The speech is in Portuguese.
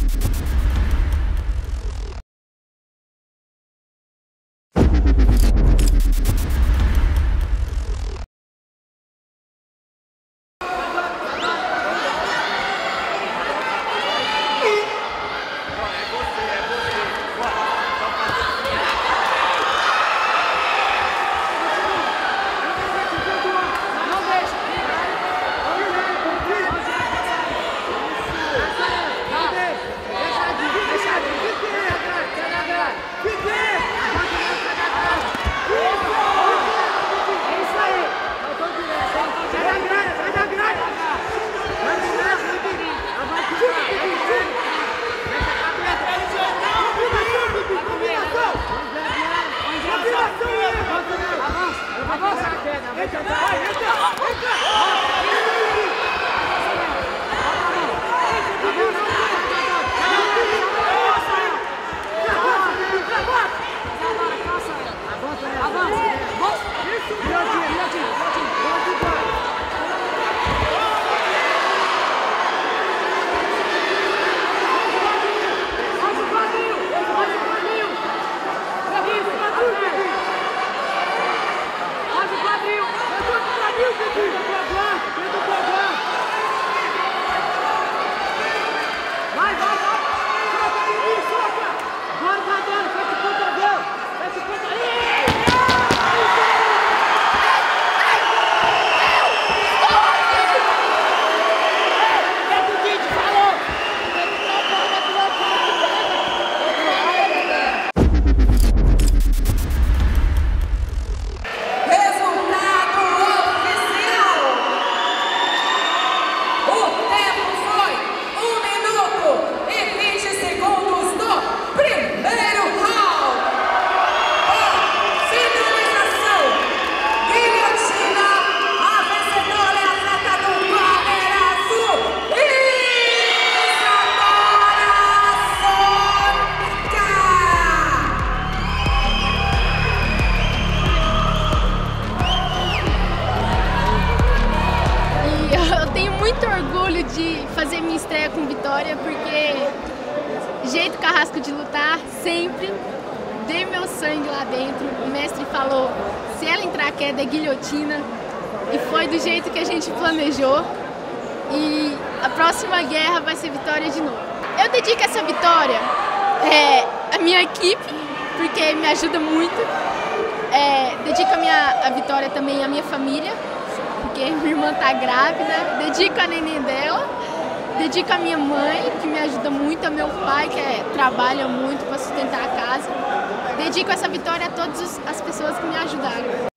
Muito orgulho de fazer minha estreia com vitória, porque jeito Carrasco de lutar, sempre dei meu sangue lá dentro. O mestre falou, se ela entrar queda é guilhotina, e foi do jeito que a gente planejou, e a próxima guerra vai ser vitória de novo. Eu dedico essa vitória à minha equipe, porque me ajuda muito, dedico a vitória também à minha família, porque minha irmã tá grávida, dedico a neném dela, dedico a minha mãe, que me ajuda muito, a meu pai, que trabalha muito para sustentar a casa. Dedico essa vitória a todas as pessoas que me ajudaram.